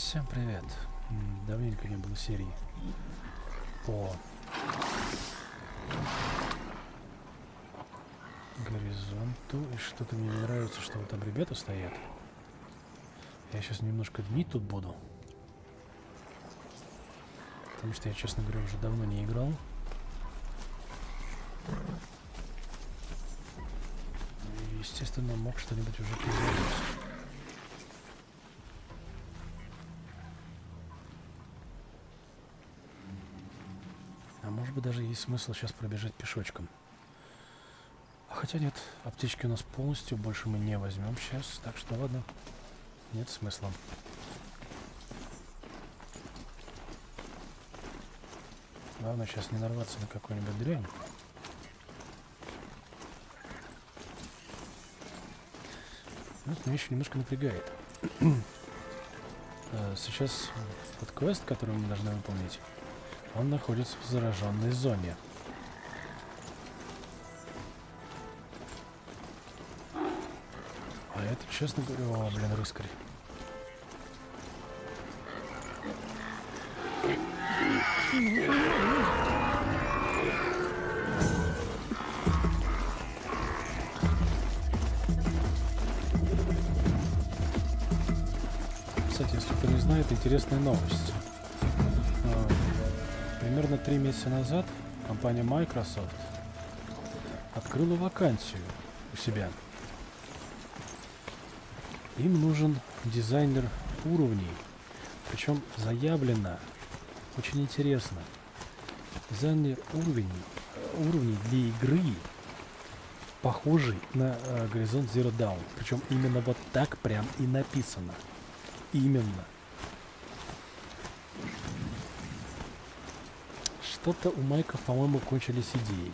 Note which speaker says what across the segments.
Speaker 1: Всем привет. Давненько не было серии по горизонту. И что-то мне не нравится, что вот там ребята стоят. Я сейчас немножко днить тут буду. Потому что я, честно говоря, уже давно не играл. И, естественно, мог что-нибудь уже призадуматься. А может быть, даже есть смысл сейчас пробежать пешочком. Хотя нет, аптечки у нас полностью, больше мы не возьмем сейчас, так что ладно, нет смысла. Главное сейчас не нарваться на какую-нибудь дрянь. Вот меня еще немножко напрягает. Сейчас вот квест, который мы должны выполнить, он находится в зараженной зоне. А это, честно говоря... О, блин, рыскарь. Кстати, если кто не знает, интересная новость. Примерно 3 месяца назад компания Microsoft открыла вакансию у себя. Им нужен дизайнер уровней. Причем заявлено, очень интересно, дизайнер уровней для игры, похожий на Horizon Zero Dawn. Причем именно вот так прям и написано. Именно. Что-то у Майков, по-моему, кончились идеи.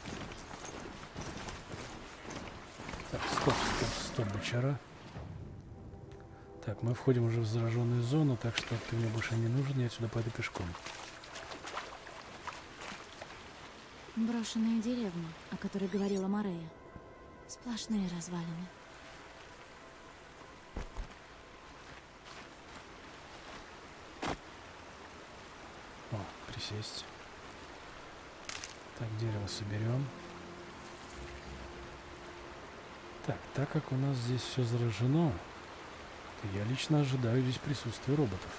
Speaker 1: Так, стоп, бычара. Так, мы входим уже в зараженную зону, так что ты мне больше не нужен, я отсюда пойду пешком.
Speaker 2: Брошенная деревня, о которой говорила Морея. Сплошные развалины.
Speaker 1: О, присесть. Так, дерево соберем. Так как у нас здесь все заражено, то я лично ожидаю здесь присутствия роботов.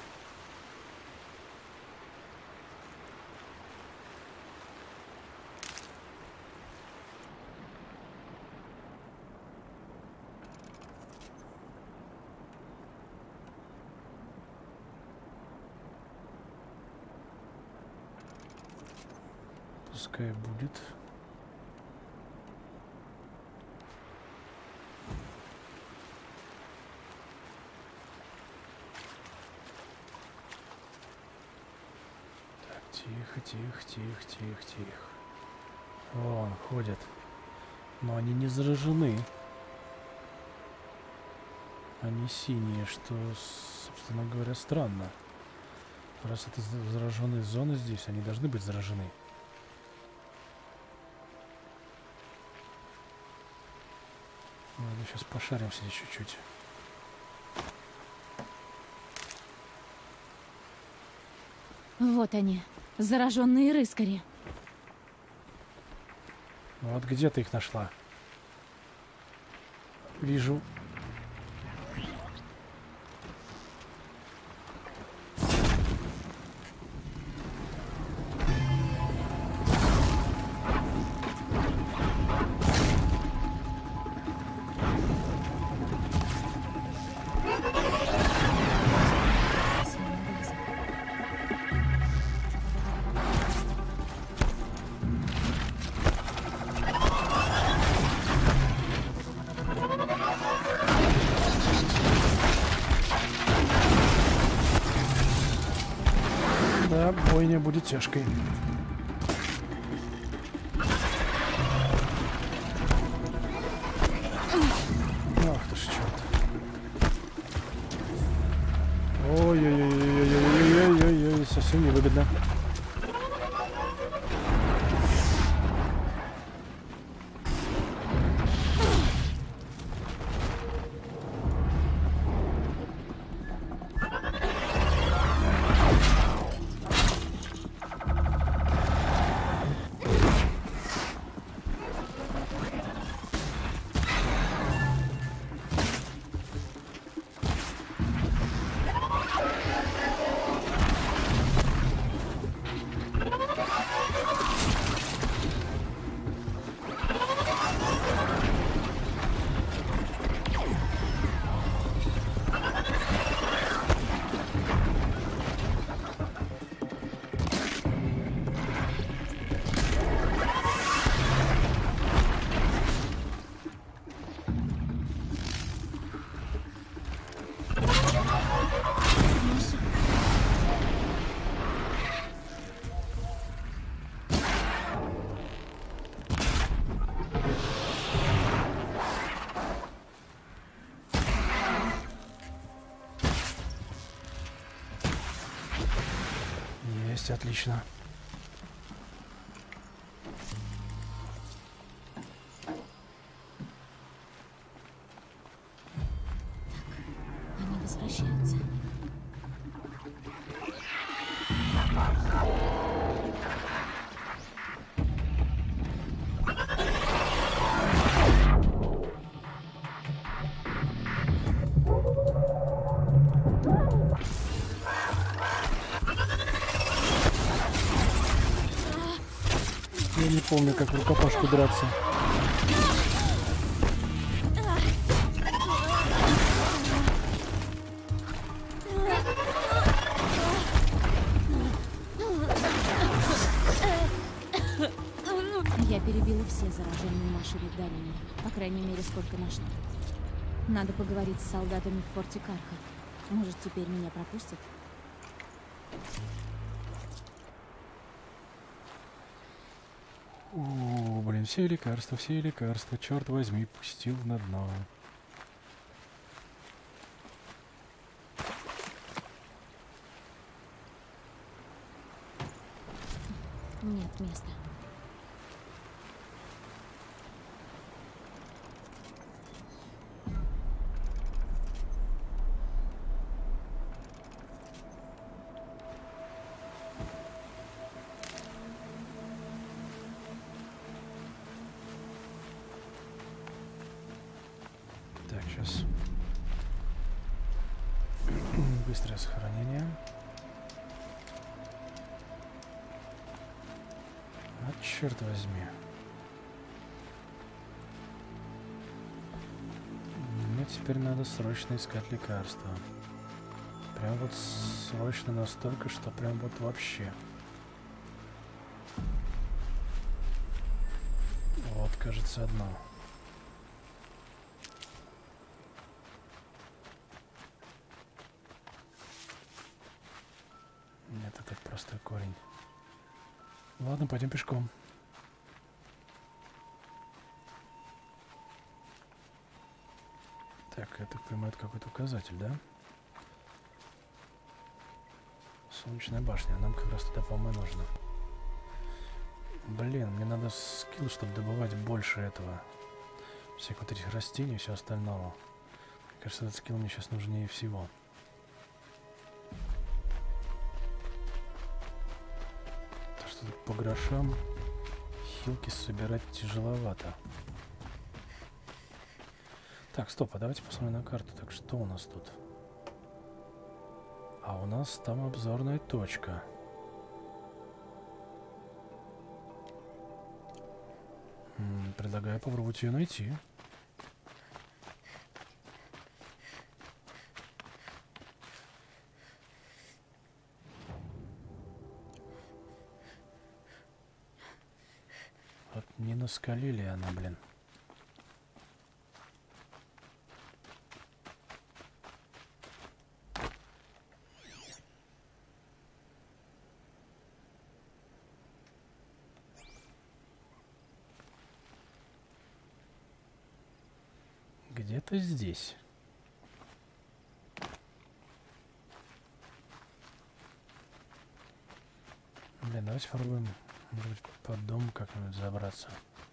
Speaker 1: Пускай будет. Тихо. Вон, ходят. Но они не заражены. Они синие, что, собственно говоря, странно. Раз это зараженные зоны здесь, они должны быть заражены. Ладно, сейчас пошаримся здесь чуть-чуть.
Speaker 2: Вот они, зараженные рыскари.
Speaker 1: Вот где ты их нашла? Вижу. Да, бойня будет тяжкой. Ах ты ж черт. Ой-ой-ой, совсем невыгодно. месте, отлично.
Speaker 2: Они возвращаются.
Speaker 1: Я не помню, как в рукопашку драться.
Speaker 2: Я перебила все зараженные наши в долине. По крайней мере, сколько нашла. Надо поговорить с солдатами в форте Карха. Может, теперь меня пропустят?
Speaker 1: О, блин, все лекарства, черт возьми, пустил на дно.
Speaker 2: Нет места.
Speaker 1: Так, сейчас. Быстрое сохранение. А черт возьми. Мне теперь надо срочно искать лекарства. Прям вот срочно настолько, что прям вот вообще. Вот, кажется, одно. Нет, это простой корень. Ладно, пойдем пешком. Так, я так понимаю, это какой-то указатель, да? Солнечная башня. Нам как раз туда, по-моему, нужно. Блин, мне надо скилл, чтобы добывать больше этого. Всех вот этих растений и все остального. Мне кажется, этот скилл мне сейчас нужнее всего. То, что тут по грошам хилки собирать тяжеловато. Так, стоп, а давайте посмотрим на карту. Так, что у нас тут? А у нас там обзорная точка. Предлагаю попробовать ее найти. Вот не на скале ли она, блин? Где-то здесь. Блин, давайте попробуем, может быть, под дом как-нибудь забраться.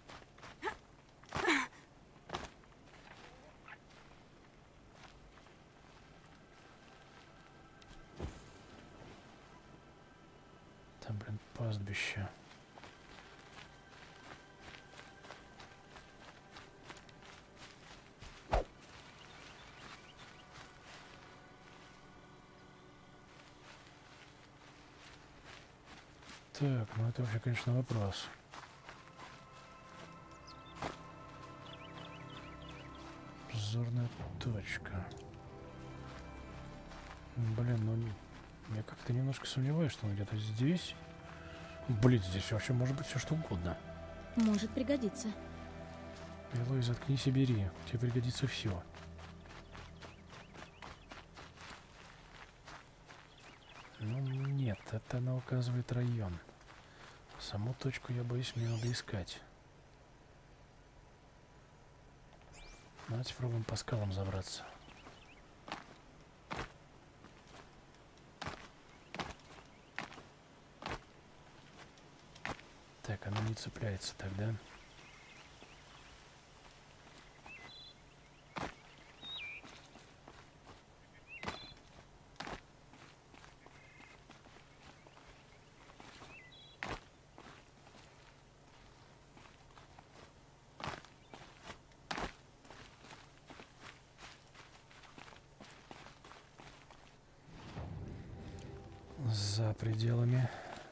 Speaker 1: Там, блин, пастбище. Так, ну это вообще, конечно, вопрос. Обзорная точка. Блин, ну я как-то немножко сомневаюсь, что он где-то здесь. Блин, здесь вообще может быть все что угодно.
Speaker 2: Может пригодиться.
Speaker 1: Элой, заткнись и бери. Тебе пригодится все. Ну нет, это она указывает район. Саму точку, я боюсь, мне надо искать. Давайте попробуем по скалам забраться. оно не цепляется тогда. За пределами.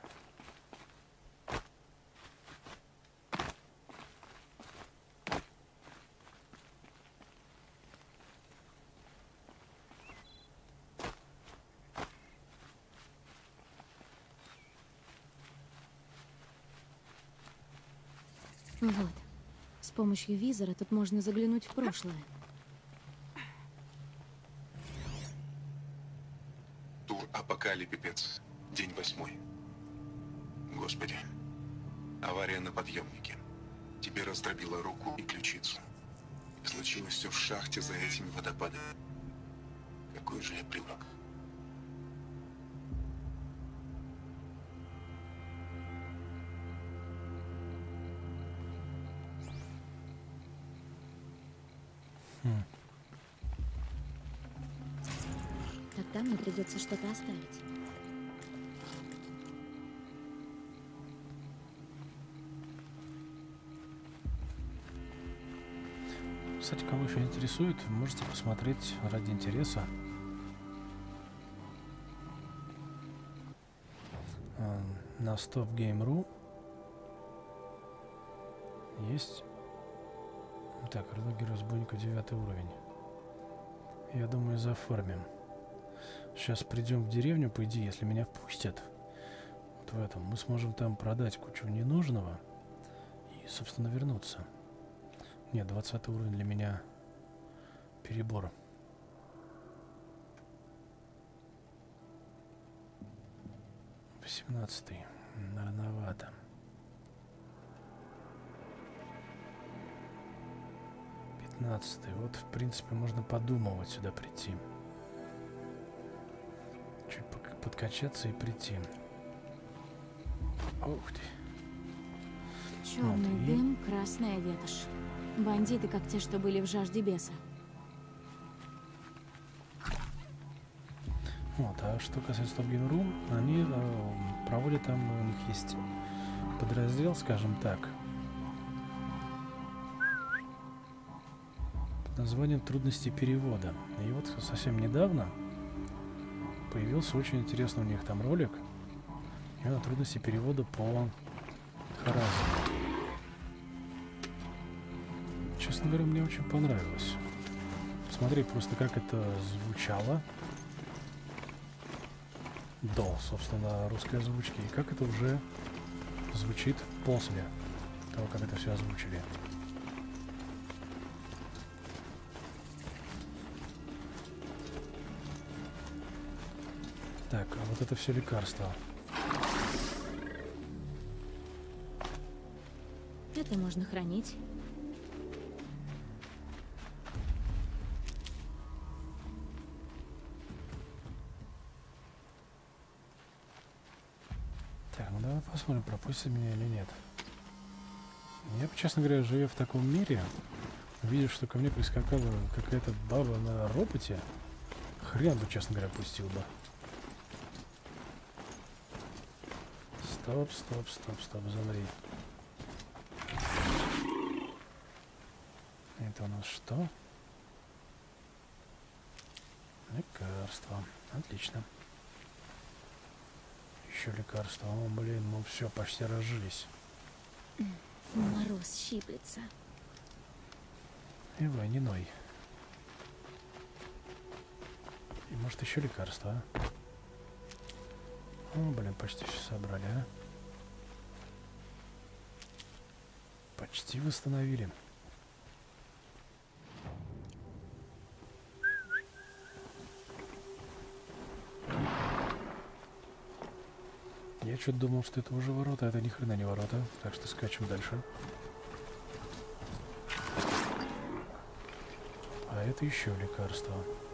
Speaker 2: Вот. С помощью визора тут можно заглянуть в прошлое.
Speaker 3: Тур Апокалипипец. День 8. Господи. Авария на подъемнике. Тебе раздробило руку и ключицу. Случилось все в шахте за этими водопадами. Какой же я придурок.
Speaker 2: Тогда мне придется что-то оставить.
Speaker 1: Кстати, кого еще интересует, можете посмотреть ради интереса. На StopGame.ru есть... Так, Релоги разбойника 9 уровень. Я думаю, зафармим. Сейчас придем в деревню, по идее, если меня впустят. Вот в этом. Мы сможем там продать кучу ненужного и, собственно, вернуться. Нет, 20 уровень для меня перебор. — 18-й. Рановато. 15-й. Вот, в принципе, можно подумывать сюда прийти. Чуть подкачаться и прийти. Ух ты.
Speaker 2: Черный
Speaker 1: Вот,
Speaker 2: дым, красная ветошь. Бандиты, как те, что были в жажде беса.
Speaker 1: Вот, а что касается StopGame.ru, они проводят там, у них есть подраздел, скажем так, под названием «Трудности перевода». И вот совсем недавно появился очень интересный у них там ролик, именно трудности перевода по Харазу. Честно говоря, мне очень понравилось. Посмотри просто, как это звучало до, собственно, русской озвучки, и как это уже звучит после того, как это все озвучили. Так, а вот это все лекарства.
Speaker 2: Это можно хранить.
Speaker 1: Так, ну давай посмотрим, пропустит меня или нет. Я, честно говоря, живя в таком мире, видя, что ко мне прискакала какая-то баба на роботе, хрен бы, честно говоря, пустил бы. Стоп, стоп, стоп, стоп, замри. Это у нас что? Лекарство. Отлично. Еще лекарство. О, блин, ну все, почти разжились.
Speaker 2: Мороз щиплется.
Speaker 1: Ивай, не ной. И может еще лекарство, а? О, блин, почти все собрали, а? Почти восстановили. Я что-то думал, что это уже ворота, а это ни хрена не ворота. Так что скачем дальше. А это еще лекарства.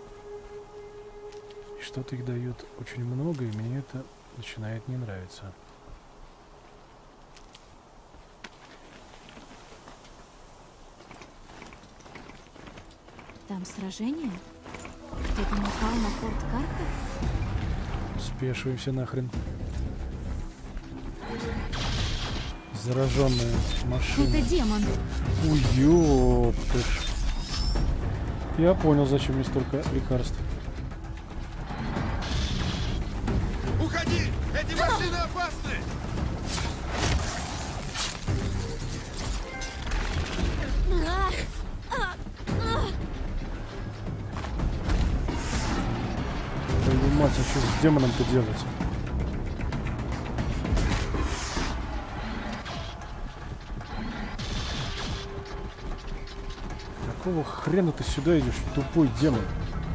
Speaker 1: И что-то их дают очень много, и мне это начинает не нравиться.
Speaker 2: Там сражение? Кто-то напал на форт Карха?
Speaker 1: Спешиваемся нахрен. Зараженная машина.
Speaker 2: Это демон.
Speaker 1: Ой, ёптыш. Я понял, зачем мне столько лекарств.
Speaker 4: Уходи! Эти машины опасны!
Speaker 1: Твою мать, а что с демоном-то делать? Какого хрена ты сюда идешь, тупой демон?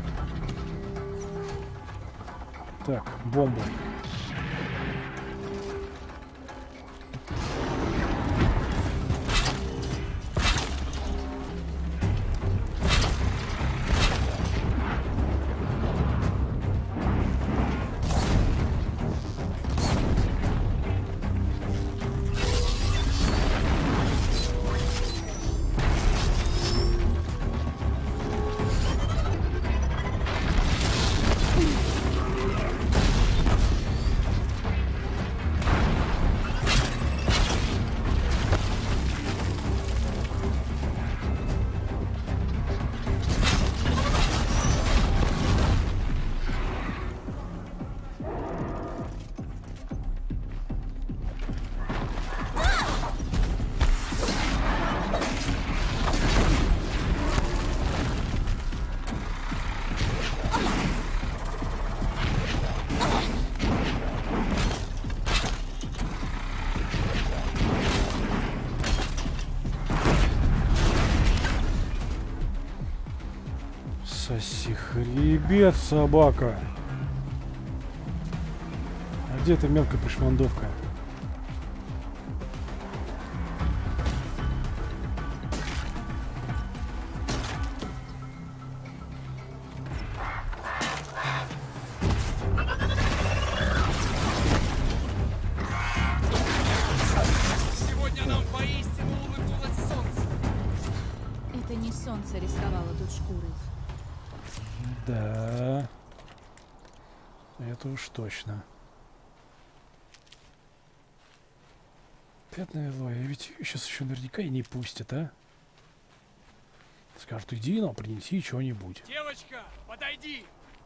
Speaker 1: Так, бомба. Соси хребет, собака. А где эта мелкая пришмандовка?
Speaker 4: Сегодня нам поистину улыбнулось солнце.
Speaker 2: Это не солнце рисковало тут шкурой.
Speaker 1: Да. Это уж точно. Пятна Элоя, ведь сейчас еще наверняка и не пустят, а? Скажут, иди, но принеси что-нибудь.
Speaker 4: Девочка, подойди!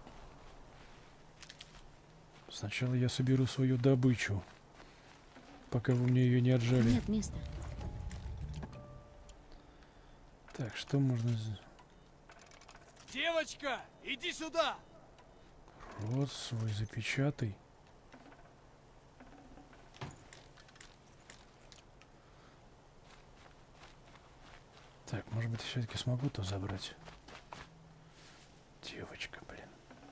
Speaker 1: Сначала я соберу свою добычу, пока вы мне ее не отжали.
Speaker 2: Нет места.
Speaker 1: Так, что можно...
Speaker 4: Девочка, иди сюда!
Speaker 1: Рот свой запечатай. Так, может быть, я все-таки смогу то забрать. Девочка, блин.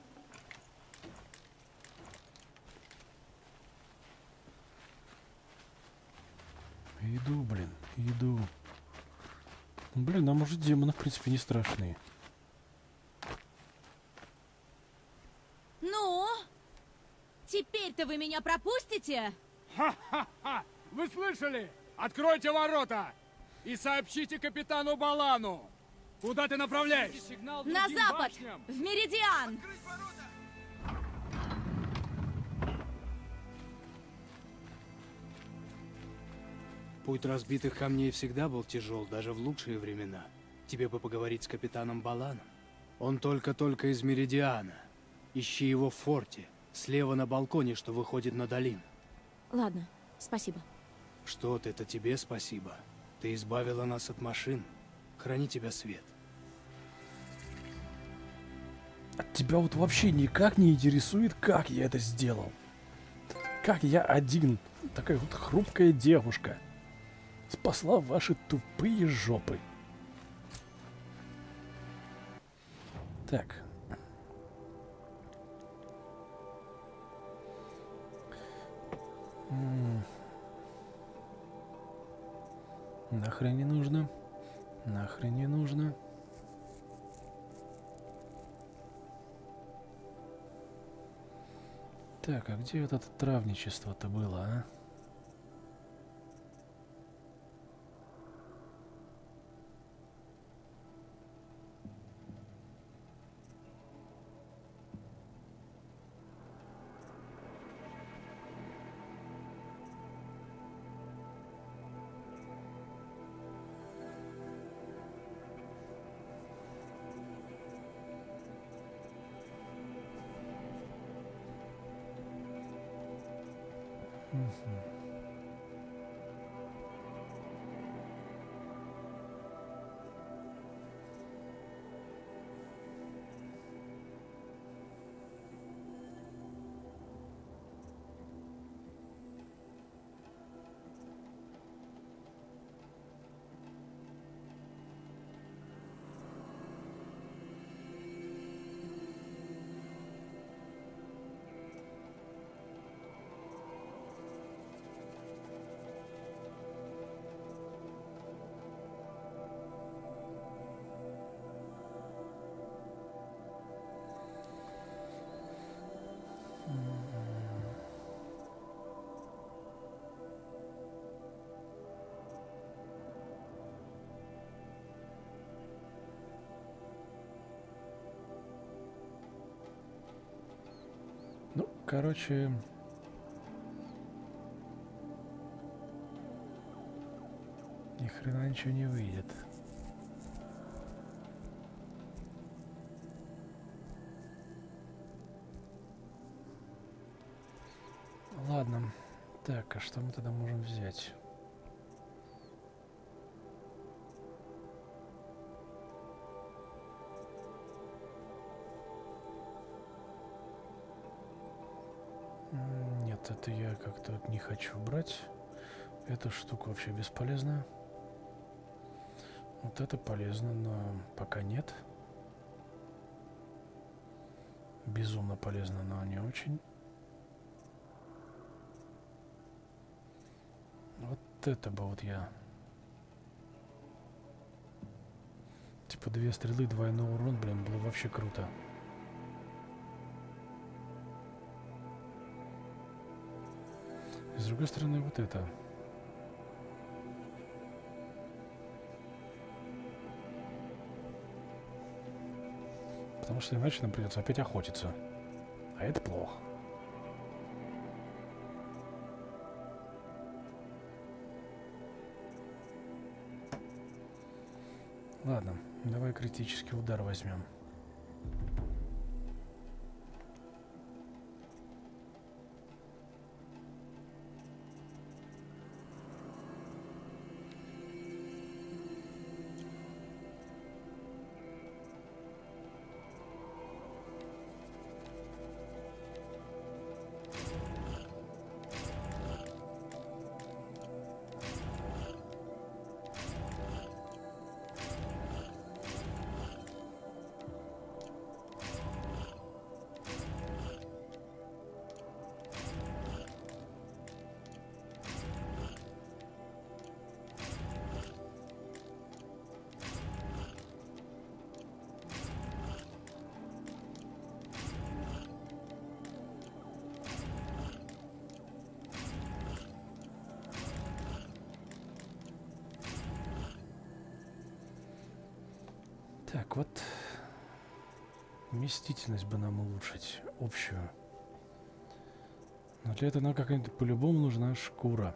Speaker 1: Иду, блин, иду. Блин, а может демоны, в принципе, не страшные.
Speaker 2: Ну? Теперь-то вы меня пропустите?
Speaker 4: Ха-ха-ха! Вы слышали? Откройте ворота! И сообщите капитану Балану! Куда ты направляешься?
Speaker 2: На запад! В Меридиан!
Speaker 5: Путь разбитых камней всегда был тяжел, даже в лучшие времена. Тебе бы поговорить с капитаном Баланом. Он только-только из Меридиана. Ищи его в форте, слева на балконе, что выходит на долину.
Speaker 2: Ладно, спасибо.
Speaker 5: Что ты, это тебе спасибо. Ты избавила нас от машин. Храни тебя свет.
Speaker 1: От тебя вот вообще никак не интересует, как я это сделал. Как я один, такая вот хрупкая девушка, спасла ваши тупые жопы. Так. Нахрен не нужно. Нахрен не нужно. Так, а где вот это травничество-то было, а? Ну, короче, ни хрена ничего не выйдет. Ладно. Так, а что мы тогда можем взять? Нет, это я как-то не хочу брать. Эта штука вообще бесполезная. Вот это полезно, но пока нет. Безумно полезно, но не очень. Вот это бы вот я... Типа 2 стрелы, двойной урон, блин, было вообще круто. И с другой стороны, вот это. Потому что иначе нам придется опять охотиться. А это плохо. Ладно, давай критический удар возьмем. Так, вот вместительность бы нам улучшить, общую. Но для этого нам какая-нибудь по-любому нужна шкура.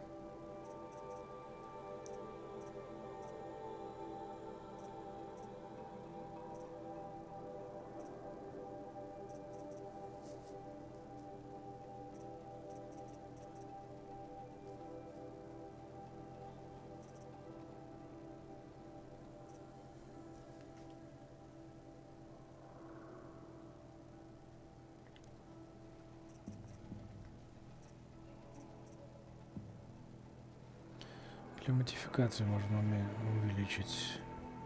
Speaker 1: Для модификации можно увеличить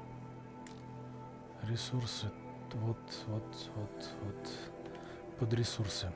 Speaker 1: ресурсы. Вот под ресурсы.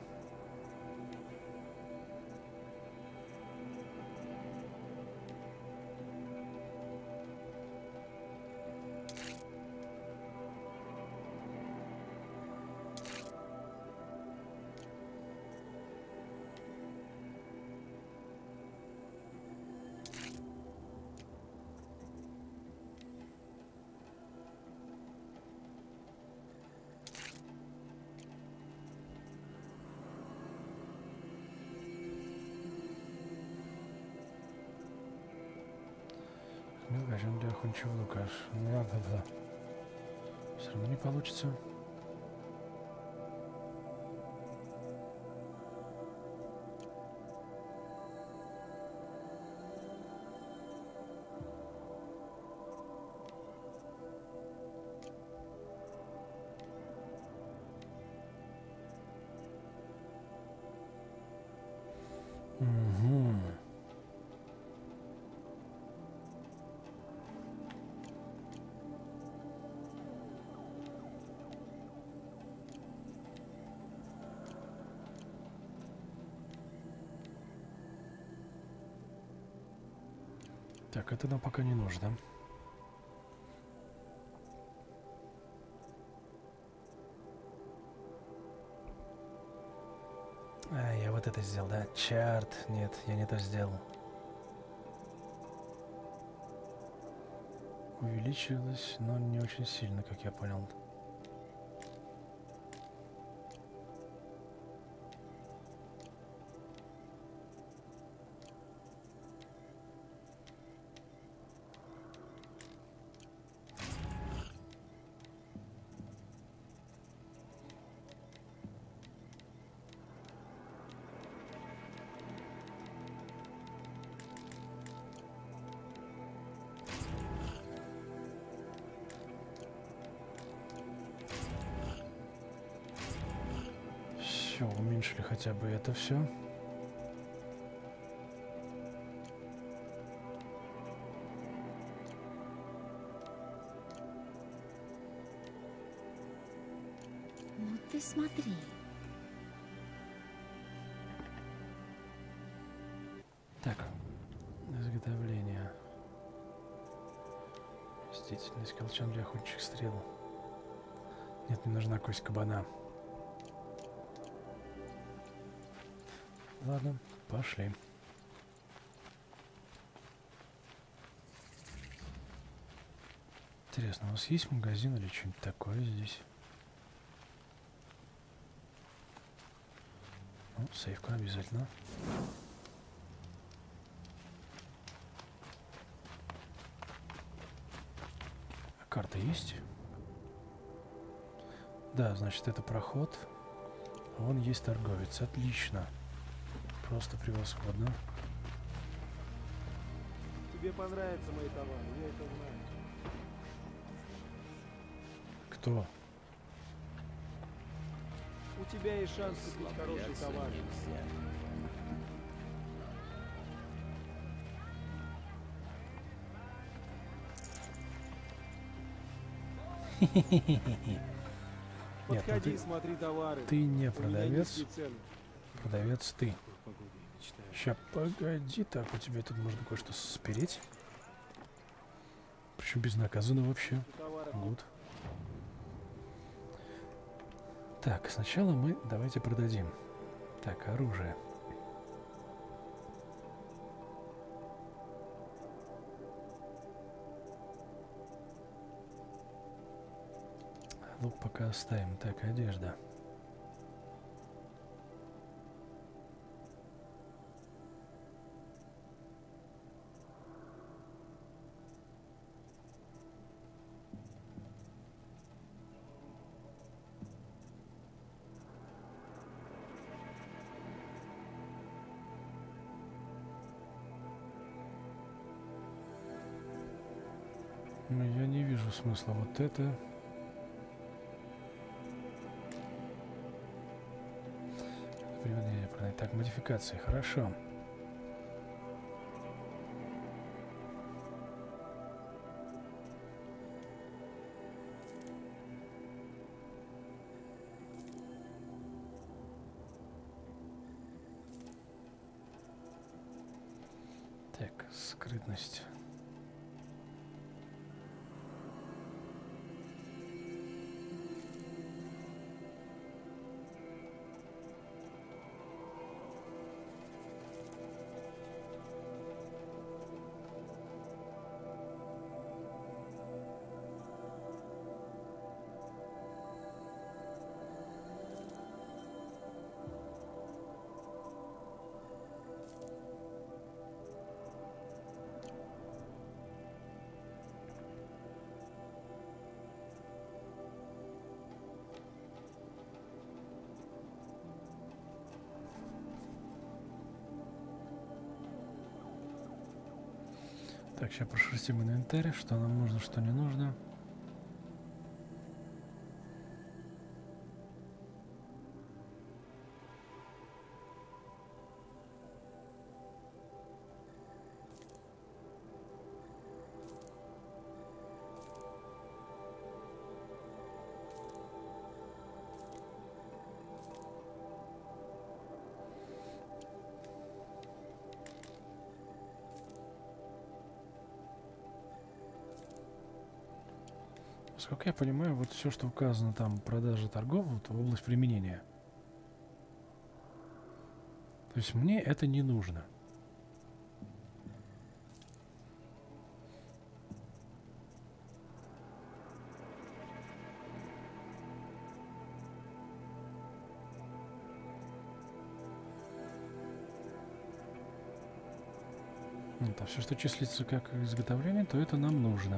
Speaker 1: Возьмем для охотничьего лука. Да. Все равно не получится. Угу. Так, это нам пока не нужно. А, я вот это сделал, да? Чарт. Нет, я не то сделал. Увеличилось, но не очень сильно, как я понял. Все, уменьшили хотя бы это все.
Speaker 2: Ну ты смотри.
Speaker 1: Так, изготовление. Растительность, колчан для охотничьих стрел. Нет, мне нужна кость кабана. Ладно, пошли. Интересно, у нас есть магазин или что-нибудь такое здесь? Ну, сейфка обязательно. А карта есть? Да, значит, это проход. Вон есть торговец. Отлично. Просто превосходно.
Speaker 6: Тебе понравятся мои товары, я это знаю.
Speaker 1: Кто?
Speaker 6: У тебя есть шанс купить хороший товар.
Speaker 1: Нет, ну
Speaker 6: Подходи, смотри товары.
Speaker 1: ты не
Speaker 6: У меня
Speaker 1: продавец.
Speaker 6: низкие цены.
Speaker 1: Продавец ты.
Speaker 6: Какой погоде я мечтаю.
Speaker 1: Ща, погоди, так, у тебя тут можно кое-что спереть. Причем безнаказанно вообще.
Speaker 6: Товары.
Speaker 1: Гуд. Так, сначала мы давайте продадим. Так, оружие. Лук пока оставим. Так, одежда. Ну, я не вижу смысла вот это. Приводение продать. Так, модификации, хорошо. Так, скрытность. Так, сейчас прошерстим инвентарь, что нам нужно, что не нужно. Насколько я понимаю, вот все, что указано там, продажа торгов, вот область применения. То есть мне это не нужно. Нет, а все, что числится как изготовление, то это нам нужно.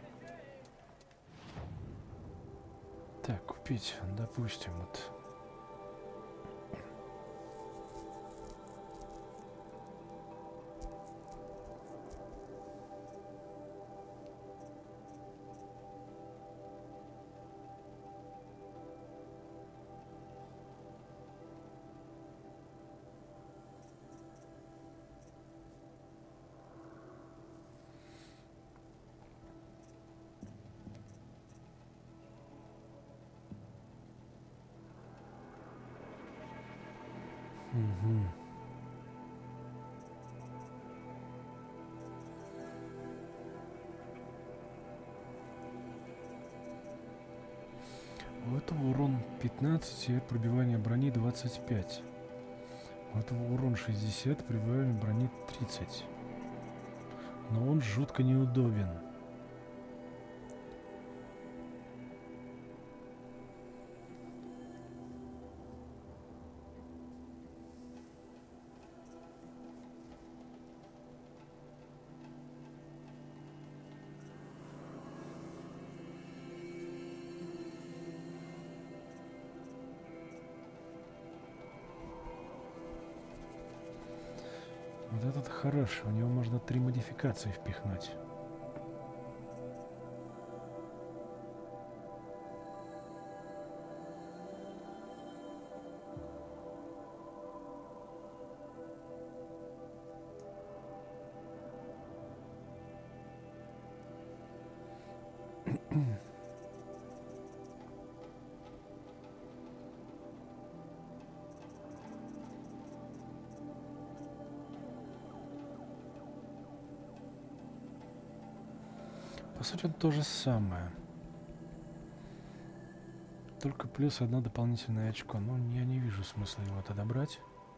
Speaker 1: Так, купить, допустим, вот. Угу. У этого урон 15 и пробивание брони 25. У этого урон 60, пробивание брони 30. Но он жутко неудобен. Вот этот хороший, у него можно 3 модификации впихнуть. По сути, это то же самое. Только плюс одно дополнительное очко. Но я не вижу смысла его тогда брать.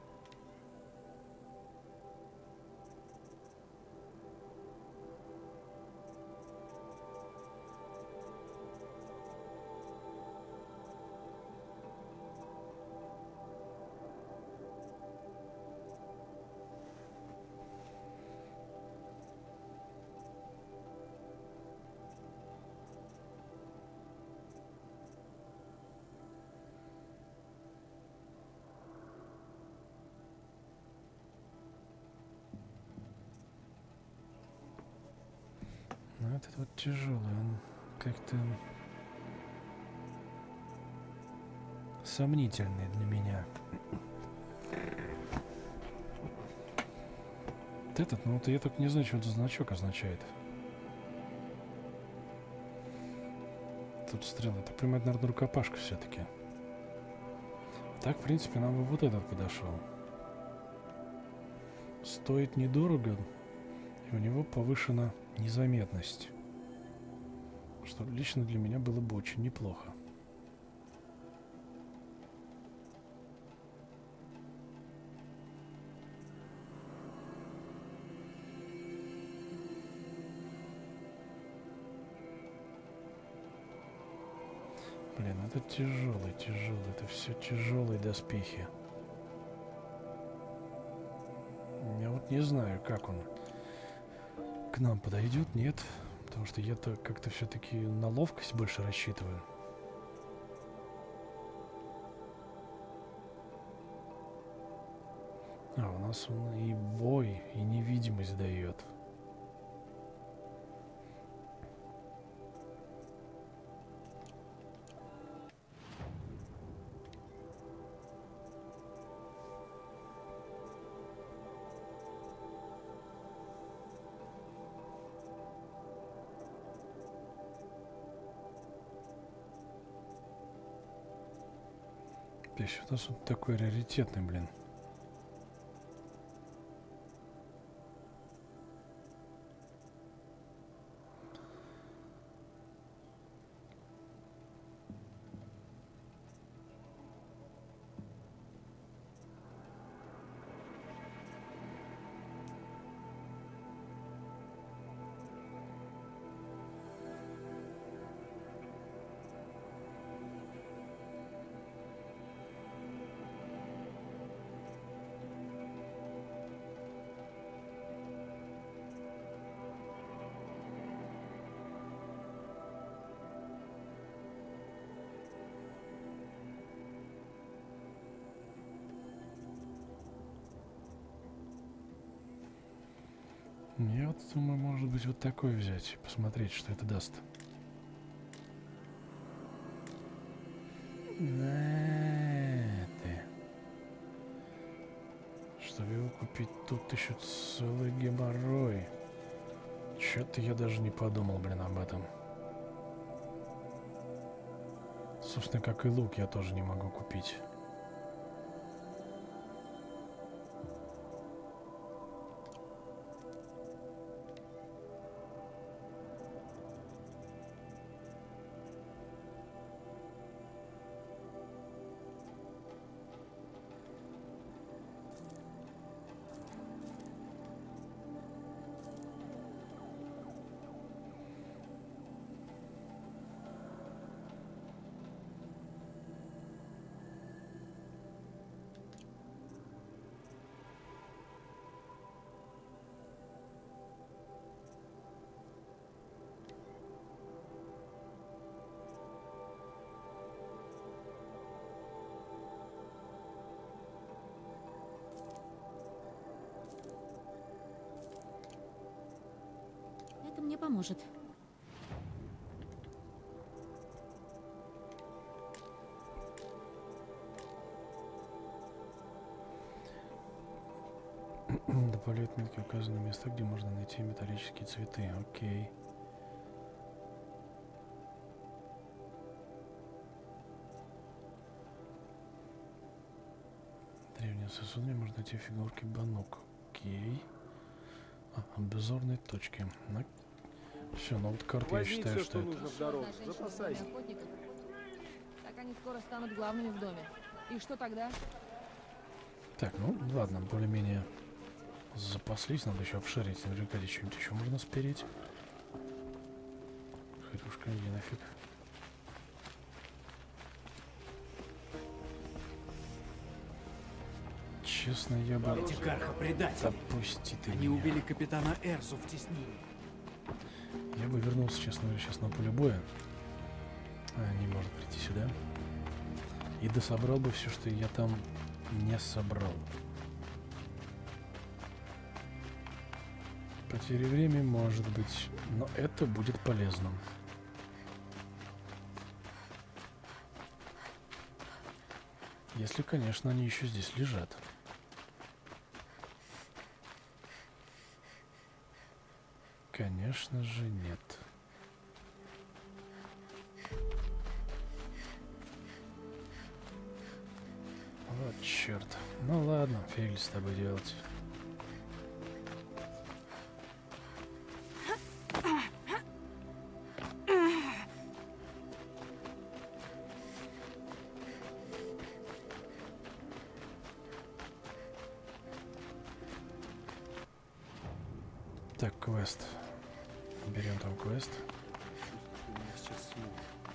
Speaker 1: Но этот вот тяжелый, он как-то сомнительный для меня. Вот этот, ну вот я только не знаю, что этот значок означает. Тут стрелы, это понимает, наверное, рукопашка все-таки. Так, в принципе, нам бы вот этот подошел. Стоит недорого, и у него повышена незаметность. Что лично для меня было бы очень неплохо. Блин, это тяжелый, это все тяжелые доспехи. Я вот не знаю, как он к нам подойдет, нет, потому что я-то как-то все-таки на ловкость больше рассчитываю. А, у нас он и бой, и невидимость дает. У нас вот такой раритетный, блин. Я вот думаю, может быть, вот такой взять и посмотреть, что это даст. Чтобы его купить, тут еще целый геморрой. Чё-то я даже не подумал, блин, об этом. Собственно, как и лук я тоже не могу купить.
Speaker 2: Это мне поможет.
Speaker 1: Добавляют метки указанные места, где можно найти металлические цветы. Окей. Древние сосуды можно найти фигурки банок. Окей. Обзорные точки. Все, ну вот карта, я
Speaker 6: Возьми
Speaker 1: считаю,
Speaker 6: все,
Speaker 1: что это.
Speaker 6: нужно в дорогу. Запасайся.
Speaker 7: Так они скоро станут главными в доме. И что тогда?
Speaker 1: Так, ну ладно, более-менее запаслись. Надо еще обшарить. Наверняка здесь что-нибудь еще можно спереть. Хрюшка, иди нафиг. Честно, я бы...
Speaker 5: Эти Карха предатели.
Speaker 1: Допусти ты
Speaker 5: Они
Speaker 1: меня.
Speaker 5: убили капитана Эрзу в теснине.
Speaker 1: Я бы вернулся, честно говоря, сейчас на поле боя. Не может прийти сюда. И дособрал бы все, что я там не собрал. Потери времени может быть, но это будет полезным. Если, конечно, они еще здесь лежат. Конечно же, нет. Вот черт. Ну ладно, фиг с тобой делать. Так, квест. Берем там квест.
Speaker 6: У меня сейчас смог.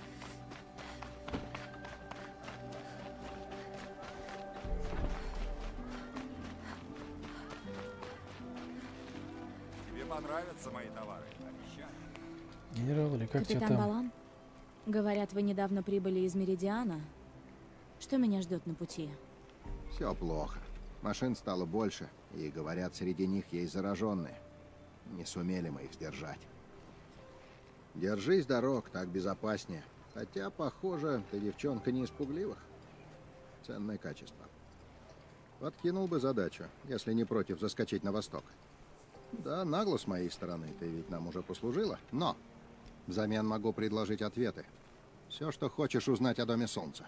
Speaker 8: Тебе понравятся мои товары, обещаю.
Speaker 1: Генерал, или как тебя
Speaker 2: Капитан
Speaker 1: там?
Speaker 2: Балан? Говорят, вы недавно прибыли из Меридиана. Что меня ждет на пути?
Speaker 9: Все плохо. Машин стало больше, и, говорят, среди них есть зараженные. Не сумели мы их сдержать. Держись дорог, так безопаснее. Хотя, похоже, ты девчонка не из пугливых. Ценное качество. Подкинул бы задачу, если не против заскочить на восток. Да, нагло с моей стороны, ты ведь нам уже послужила. Но взамен могу предложить ответы. Все, что хочешь узнать о Доме Солнца.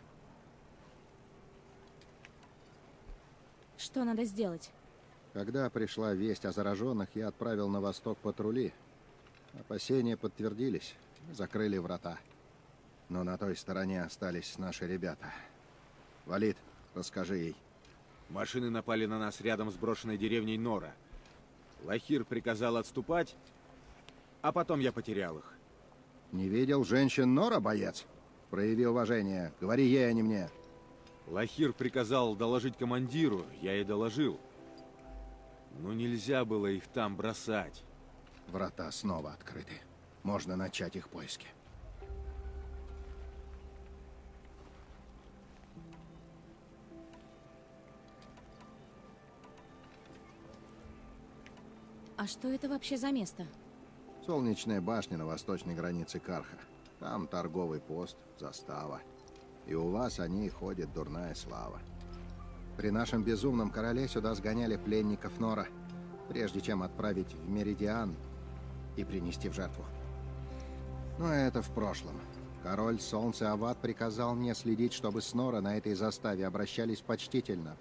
Speaker 2: Что надо сделать?
Speaker 9: Когда пришла весть о зараженных, я отправил на восток патрули. Опасения подтвердились. Закрыли врата. Но на той стороне остались наши ребята. Валид, расскажи ей.
Speaker 10: Машины напали на нас рядом с брошенной деревней Нора. Лахир приказал отступать, а потом я потерял их.
Speaker 9: Не видел женщин Нора, боец? Прояви уважение. Говори ей, а не мне.
Speaker 10: Лахир приказал доложить командиру, я и доложил. Но нельзя было их там бросать.
Speaker 9: Врата снова открыты. Можно начать их поиски.
Speaker 2: А что это вообще за место?
Speaker 9: Солнечная башня на восточной границе Карха. Там торговый пост, застава. И у вас о ней ходит дурная слава. При нашем безумном короле сюда сгоняли пленников Нора, прежде чем отправить в Меридиан и принести в жертву. Но это в прошлом. Король Солнца Ават приказал мне следить, чтобы с Нора на этой заставе обращались почтительно.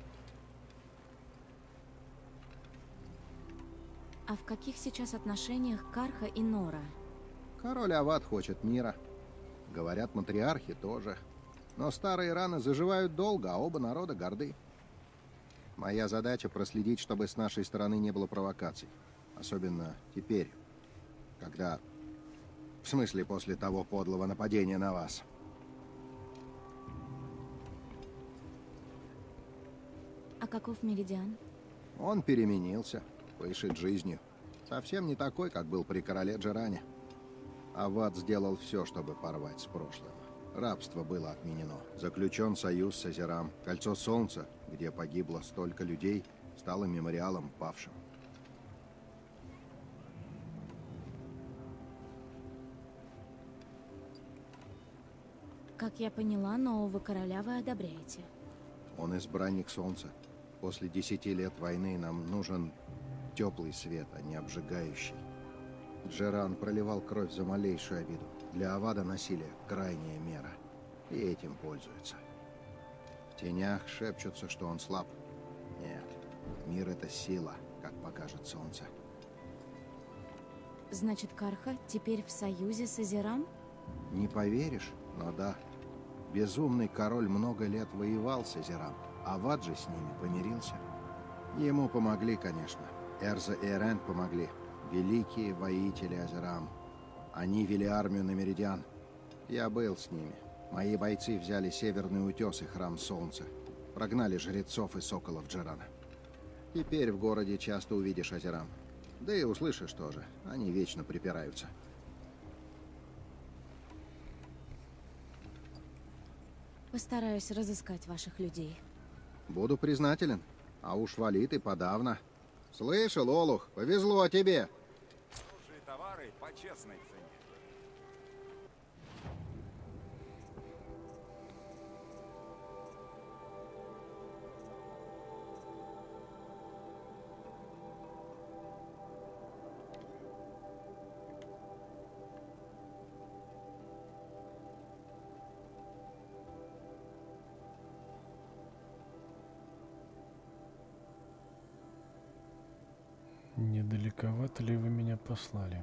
Speaker 2: А в каких сейчас отношениях Карха и Нора?
Speaker 9: Король Ават хочет мира. Говорят, матриархи тоже. Но старые раны заживают долго, а оба народа горды. Моя задача проследить, чтобы с нашей стороны не было провокаций. Особенно теперь, когда... В смысле, после того подлого нападения на вас.
Speaker 2: А каков Меридиан?
Speaker 9: Он переменился, пышет жизнью. Совсем не такой, как был при короле Джеране. Ават сделал все, чтобы порвать с прошлым. Рабство было отменено. Заключен союз с Азерам. Кольцо Солнца, где погибло столько людей, стало мемориалом павшим.
Speaker 2: Как я поняла, нового короля вы одобряете.
Speaker 9: Он избранник Солнца. После 10 лет войны нам нужен теплый свет, а не обжигающий. Джеран проливал кровь за малейшую обиду. Для Авада насилие – крайняя мера. И этим пользуется. В тенях шепчутся, что он слаб. Нет, мир – это сила, как покажет Солнце.
Speaker 2: Значит, Карха теперь в союзе с Азерам?
Speaker 9: Не поверишь, но да. Безумный король много лет воевал с Азерам. Авад же с ними помирился. Ему помогли, конечно. Эрза и Эрен помогли. Великие воители Азерам. Они вели армию на Меридиан. Я был с ними. Мои бойцы взяли Северный утес и Храм Солнца. Прогнали жрецов и соколов Джерана. Теперь в городе часто увидишь Азерам. Да и услышишь тоже. Они вечно припираются.
Speaker 2: Постараюсь разыскать ваших людей.
Speaker 9: Буду признателен. А уж валит и подавно. Слышал, Олух, повезло тебе.
Speaker 8: Лучшие товары по честной цене.
Speaker 1: Недалековато ли вы меня послали?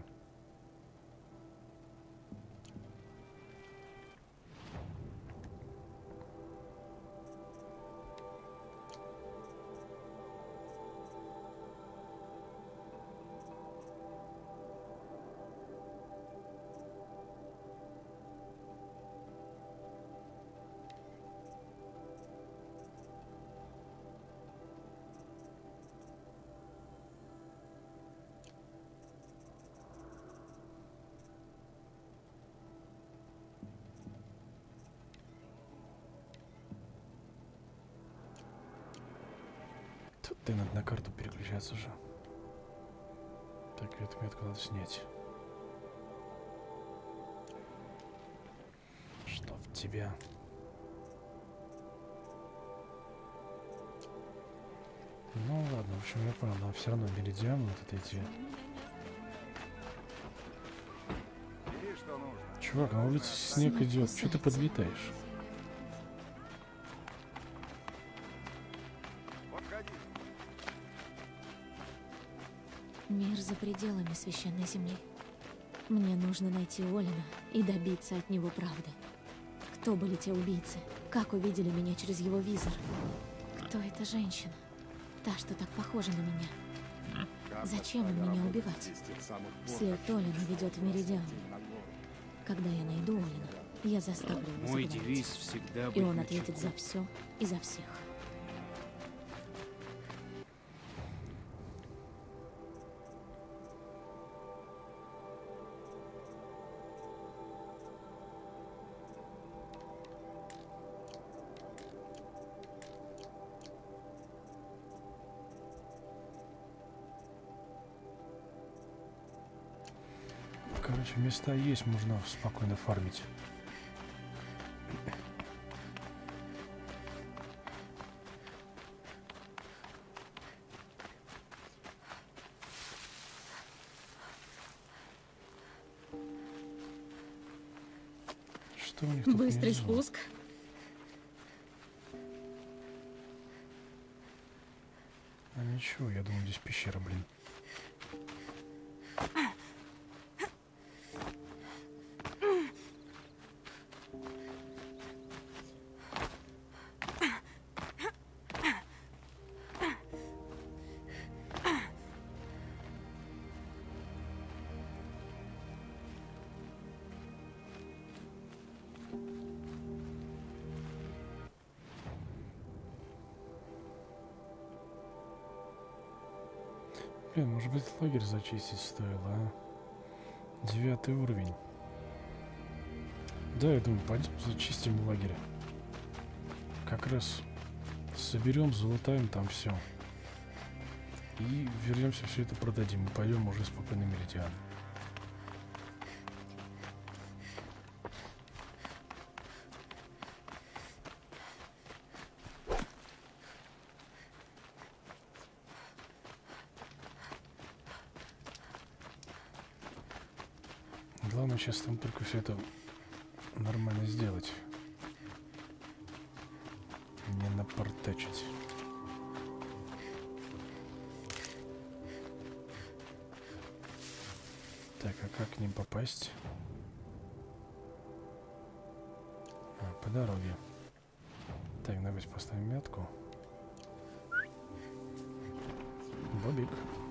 Speaker 1: Тут ты надо на карту переключаться же. Так, эту метку надо снять. Чтоб тебя. Ну ладно, в общем, я понял, но все равно Меридиан, вот эти...
Speaker 8: Бери, что нужно.
Speaker 1: Чувак, на улице снег идет, что ты подметаешь?
Speaker 8: Подходи.
Speaker 2: Мир за пределами священной земли. Мне нужно найти Олина и добиться от него правды. Кто были те убийцы? Как увидели меня через его визор? Кто эта женщина? Та, что так похожа на меня. Зачем им меня убивать? След Олина ведет в Меридиан. Когда я найду Олина, я заставлю его
Speaker 5: Мой
Speaker 2: заговорить.
Speaker 5: девиз всегда быть
Speaker 2: И он
Speaker 5: начеку.
Speaker 2: ответит за все и за всех.
Speaker 1: Короче, места есть, можно спокойно фармить. Что у них тут
Speaker 2: Быстрый
Speaker 1: внизу?
Speaker 2: спуск.
Speaker 1: А ничего, я думаю, здесь пещера, блин. Блин, может быть, лагерь зачистить стоило, а? 9 уровень. Да, я думаю, пойдем зачистим лагерь. Как раз соберем, залутаем там все. И вернемся, все это продадим. И пойдем уже спокойно Меридиан. Главное сейчас там только все это нормально сделать. Не напортачить. Так, а как к ним попасть? По дороге. Так, давайте поставим метку. Бобик.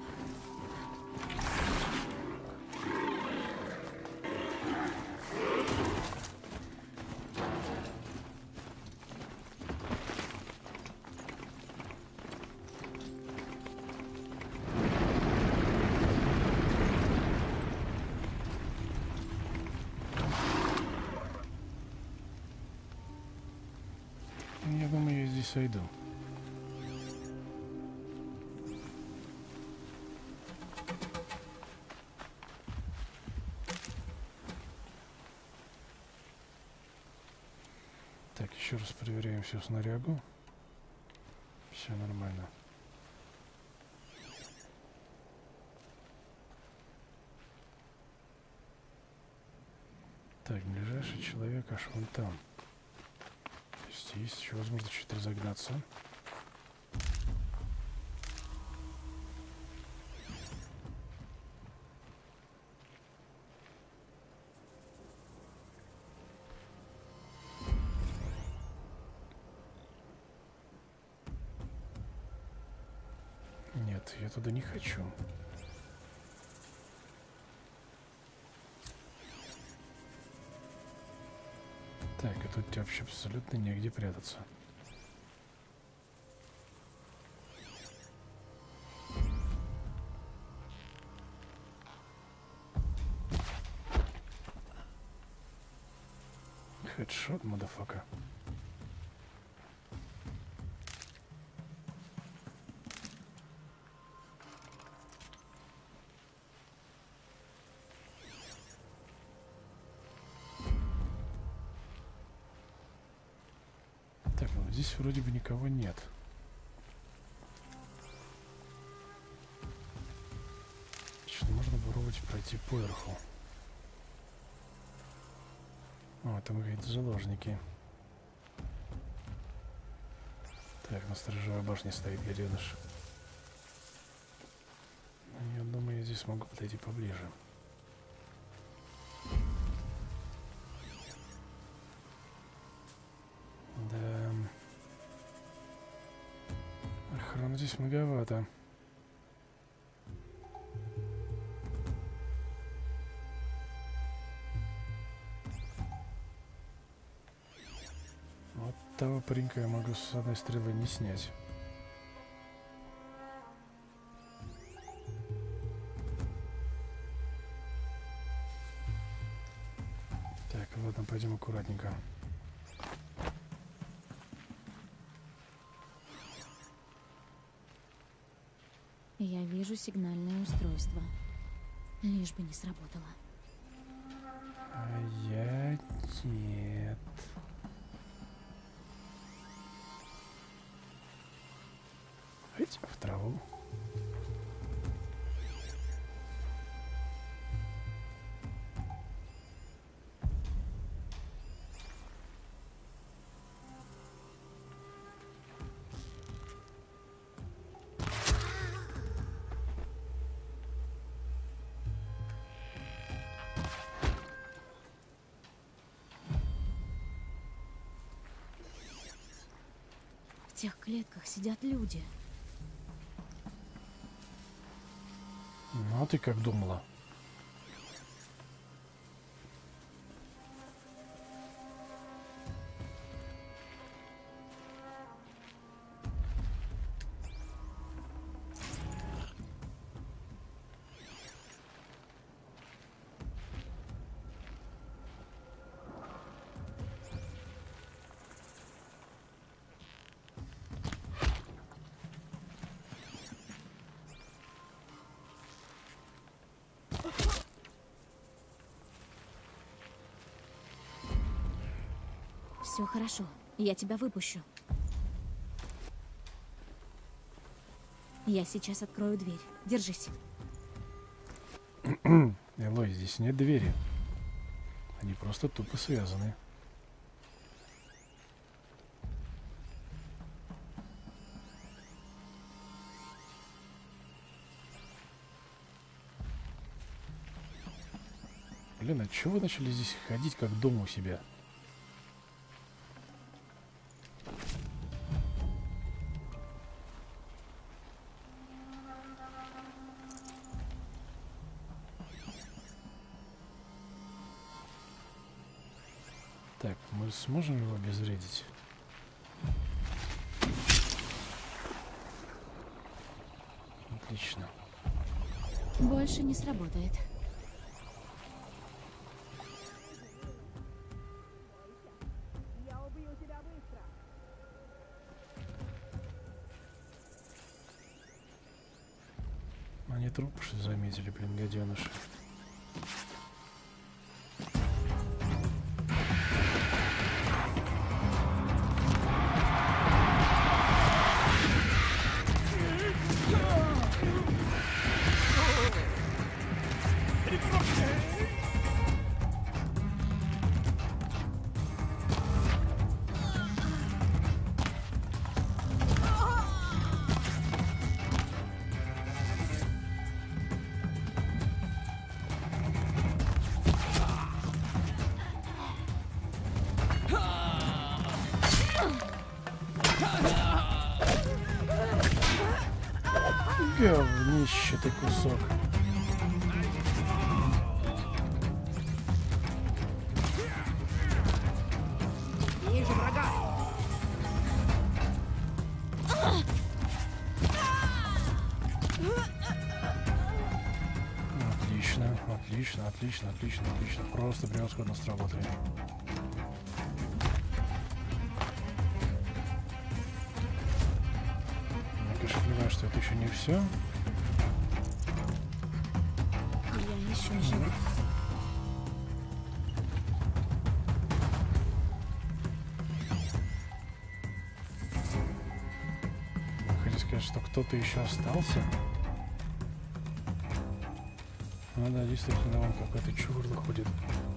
Speaker 1: Я думаю, я здесь сойду. Так, еще раз проверяем всю снарягу. Все нормально. Так, ближайший человек аж вон там. Есть еще возможность чуть разогнаться. Нет, я туда не хочу. Так, и тут вообще абсолютно негде прятаться. Хедшот, мадафака. Так, ну здесь вроде бы никого нет. Значит, можно попробовать пройти поверху. О, там какие-то заложники. Так, на сторожевой башне стоит гаденыш. Я думаю, я здесь могу подойти поближе. Да. Охраны здесь многовато. Вот того паренька я могу с одной стрелы не снять. Так, ладно, пойдем аккуратненько.
Speaker 2: Я вижу сигнальное устройство. Лишь бы не сработало.
Speaker 1: А я нет. Хоть в траву.
Speaker 2: В тех клетках сидят люди.
Speaker 1: Ну, а ты как думала?
Speaker 2: Все хорошо. Я тебя выпущу. Я сейчас открою дверь. Держись.
Speaker 1: Элой, здесь нет двери. Они просто тупо связаны. Блин, а чего вы начали здесь ходить как дома у себя? Так, мы сможем его обезвредить? Отлично.
Speaker 2: Больше не сработает.
Speaker 1: Они трупы что заметили, блин, гаденыши. Говнище ты кусок.
Speaker 11: Вижу врага.
Speaker 1: Отлично, отлично, отлично, отлично, отлично. Просто превосходно сработали. Я, конечно, понимаю, что это еще не все.
Speaker 2: Я еще жива.
Speaker 1: Вы хотите сказать, что кто-то еще остался? Ну да, действительно, вон какой-то чурло ходит.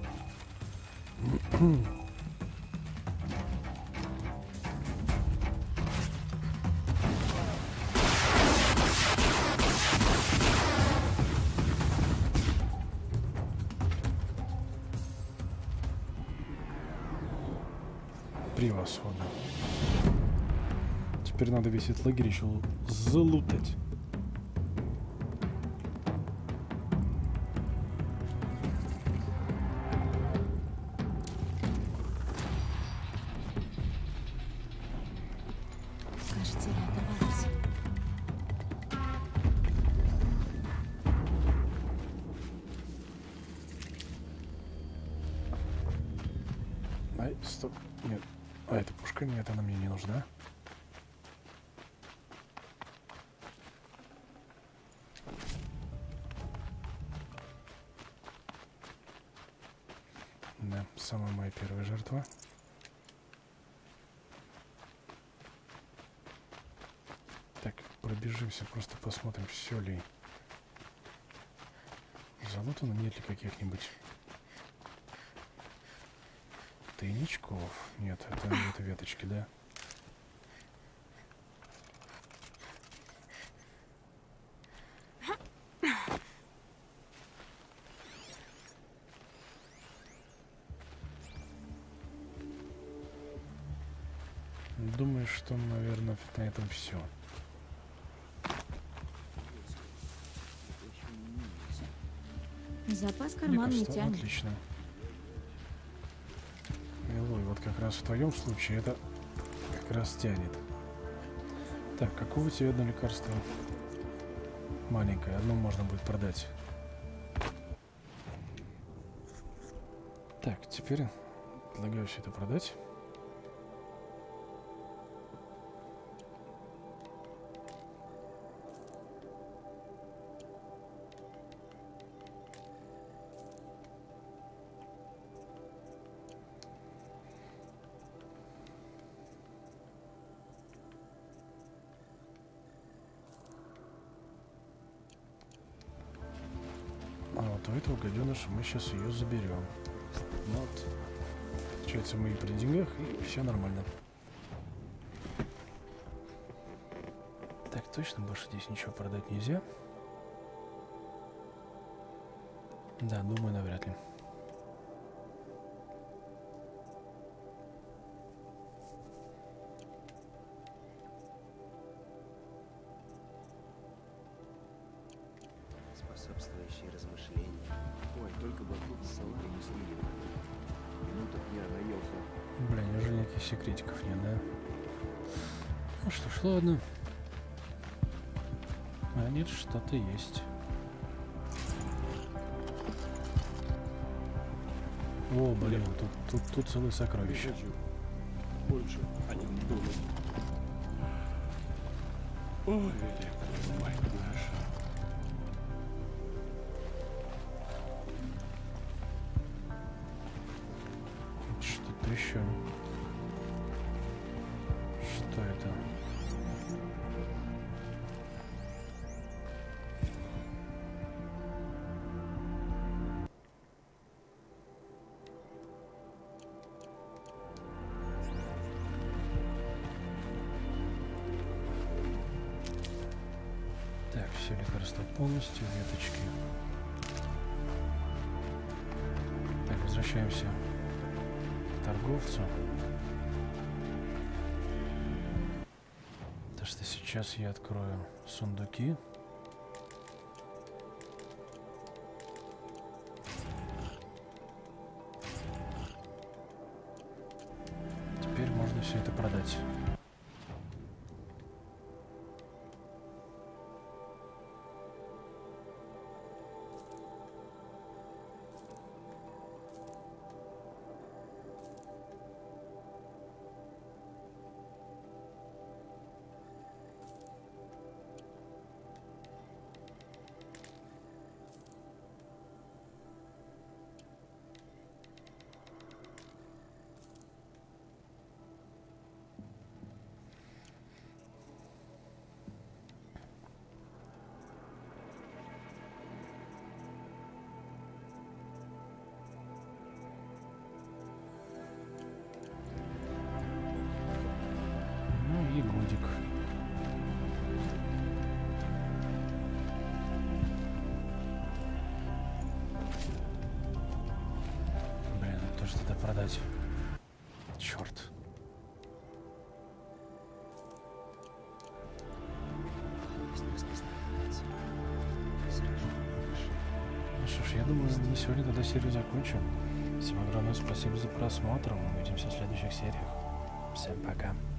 Speaker 1: Превосходно. Теперь надо весь этот лагерь еще залутать.
Speaker 2: Кажется, я оторвалась.
Speaker 1: Ай, стоп. Нет. А эта пушка? Нет, она мне не нужна. Самая моя первая жертва. Так, пробежимся, просто посмотрим, все ли залутано, нет ли каких-нибудь тайничков. Нет, это веточки, да? Думаю, что, наверное, на этом все.
Speaker 2: Запас карман не тянет.
Speaker 1: Отлично. Милой, вот как раз в твоем случае это как раз тянет. Так, какого тебе одно лекарство? Маленькое, одно можно будет продать. Так, теперь предлагаю все это продать. А вот у этого гаденыша мы сейчас ее заберем. Вот. Получается, мы и при деньгах, и все нормально. Так, точно больше здесь ничего продать нельзя? Да, думаю, навряд ли.
Speaker 6: Способствующие размышления. Ой, только бы тут салат не съели. Минуток я наелся.
Speaker 1: Бля, неужели никаких секретиков нет, да? Ну что ж, ладно. А нет, что-то есть. О, блин, тут целое сокровище.
Speaker 6: Больше о нем думать. О, великая мать наша.
Speaker 1: Что-то еще. Что это? Так, все лекарства полностью, веточки. Так, возвращаемся к торговцу. Так что сейчас я открою сундуки. Теперь можно все это продать. И годик. Блин, то что-то продать. Черт. Ну что ж, я думаю, на сегодня тогда серию закончим. Всем огромное спасибо за просмотр. Мы увидимся в следующих сериях. Всем пока.